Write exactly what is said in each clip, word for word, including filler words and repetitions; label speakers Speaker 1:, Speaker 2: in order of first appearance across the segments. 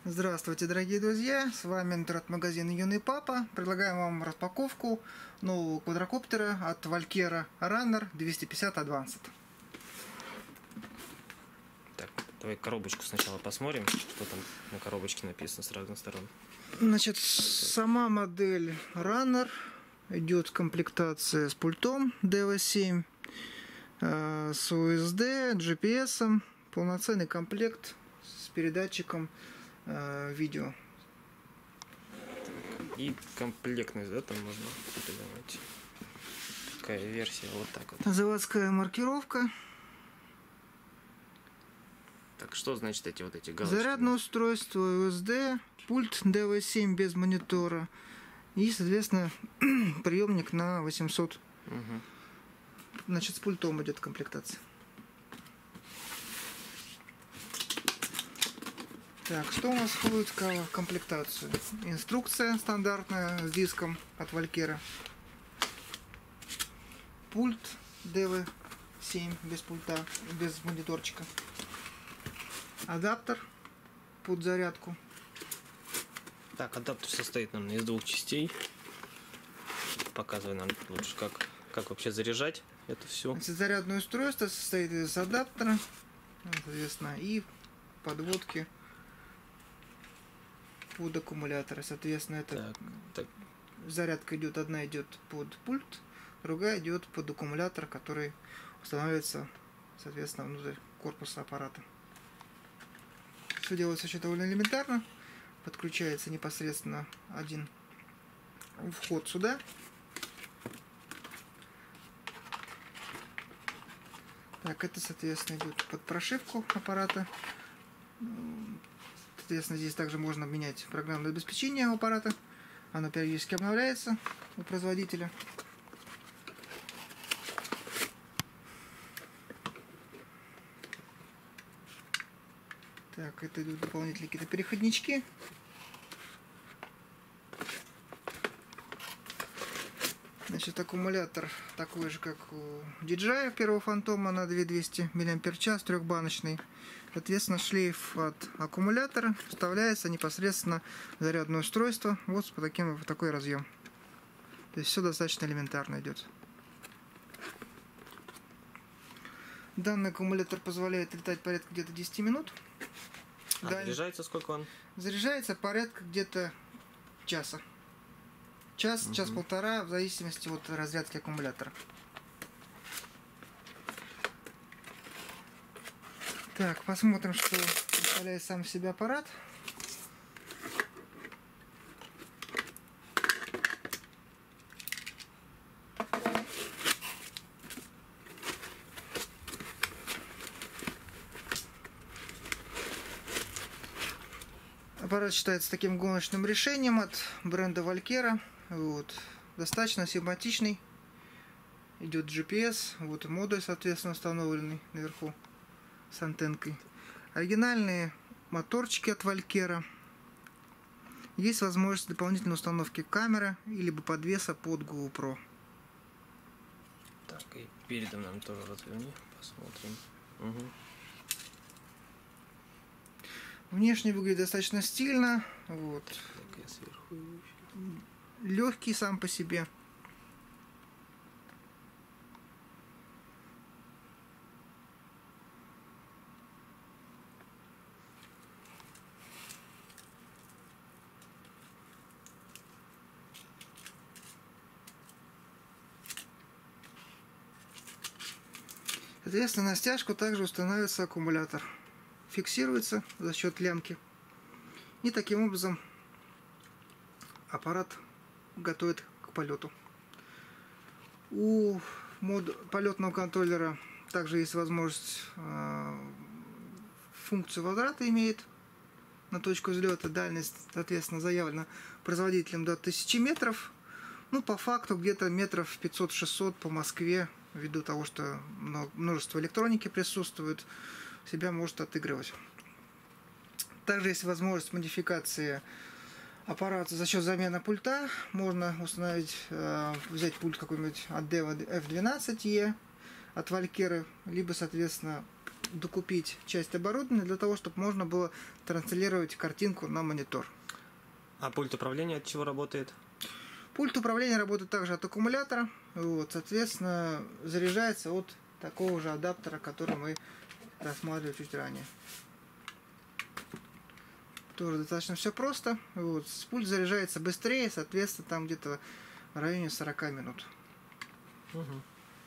Speaker 1: Здравствуйте, дорогие друзья! С вами интернет-магазин Юный Папа. Предлагаем вам распаковку нового квадрокоптера от Valkera Runner двести пятьдесят Advanced.
Speaker 2: Так, давай коробочку сначала посмотрим, что там на коробочке написано с разных сторон.
Speaker 1: Значит, сама модель Runner идет в комплектации с пультом ди ви семь, с ю эс ди, джи пи эс, полноценный комплект с передатчиком видео.
Speaker 2: И комплектность, да, там можно придумать. Такая версия, вот так вот.
Speaker 1: Заводская маркировка.
Speaker 2: Так, что значит эти вот эти галочки?
Speaker 1: Зарядное устройство ю эс ди, пульт ди ви семь без монитора и, соответственно, приемник на восемьсот.
Speaker 2: Угу.
Speaker 1: Значит, с пультом идет комплектация. Так, что у нас входит в комплектацию? Инструкция стандартная с диском от Valkera. Пульт ди ви семь без пульта, без мониторчика. Адаптер под зарядку.
Speaker 2: Так, адаптер состоит, наверное, из двух частей. Показывай нам лучше, как, как вообще заряжать это все.
Speaker 1: Значит, зарядное устройство состоит из адаптера, соответственно, и подводки под аккумулятор. Соответственно, это
Speaker 2: так, так.
Speaker 1: зарядка идет, одна идет под пульт, другая идет под аккумулятор, который устанавливается, соответственно, внутрь корпуса аппарата. Все делается еще довольно элементарно. Подключается непосредственно один вход сюда. Так, это, соответственно, идет под прошивку аппарата. Соответственно, здесь также можно менять программное обеспечение у аппарата. Оно периодически обновляется у производителя. Так, это идут дополнительные какие-то переходнички. Значит, аккумулятор такой же, как у ди джей ай первого фантома на две тысячи двести миллиампер-час, трехбаночный. Соответственно, шлейф от аккумулятора вставляется непосредственно в зарядное устройство. Вот по таким, в такой разъем. То есть все достаточно элементарно идет. Данный аккумулятор позволяет летать порядка где-то десять минут.
Speaker 2: А
Speaker 1: Далее...
Speaker 2: заряжается сколько он?
Speaker 1: Заряжается порядка где-то часа. Час, угу. час-полтора, в зависимости от разрядки аккумулятора. Так, посмотрим, что представляет сам в себя аппарат. Аппарат считается таким гоночным решением от бренда Valkera. Вот. Достаточно симпатичный. Идет джи пи эс. Вот модуль, соответственно, установленный наверху с антенкой. Оригинальные моторчики от Valkera. Есть возможность дополнительной установки камеры или подвеса под GoPro.
Speaker 2: Так, и передом нам тоже разверни, посмотрим. Угу.
Speaker 1: Внешне выглядит достаточно стильно. Вот.
Speaker 2: Так, я сверху.
Speaker 1: Легкий сам по себе. Соответственно, на стяжку также устанавливается аккумулятор. Фиксируется за счет лямки. И таким образом аппарат готовит к полету. У мод полетного контроллера также есть возможность, э, функцию возврата имеет на точку взлета. Дальность, соответственно, заявлена производителем до тысячи метров. Ну, по факту, где-то метров пятьсот-шестьсот по Москве, ввиду того, что множество электроники присутствует, себя может отыгрывать. Также есть возможность модификации аппарата за счет замены пульта. Можно установить, э, взять пульт какой-нибудь от эф двенадцать и от Valkera, либо, соответственно, докупить часть оборудования для того, чтобы можно было транслировать картинку на монитор.
Speaker 2: А пульт управления от чего работает?
Speaker 1: Пульт управления работает также от аккумулятора. Вот, соответственно, заряжается от такого же адаптера, который мы рассматривали чуть ранее. Тоже достаточно все просто. Вот, пульт заряжается быстрее, соответственно, там где-то в районе сорок минут.
Speaker 2: Угу.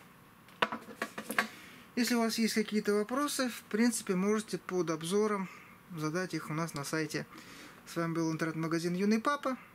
Speaker 1: Если у вас есть какие-то вопросы, в принципе, можете под обзором задать их у нас на сайте. С вами был интернет-магазин Юный Папа.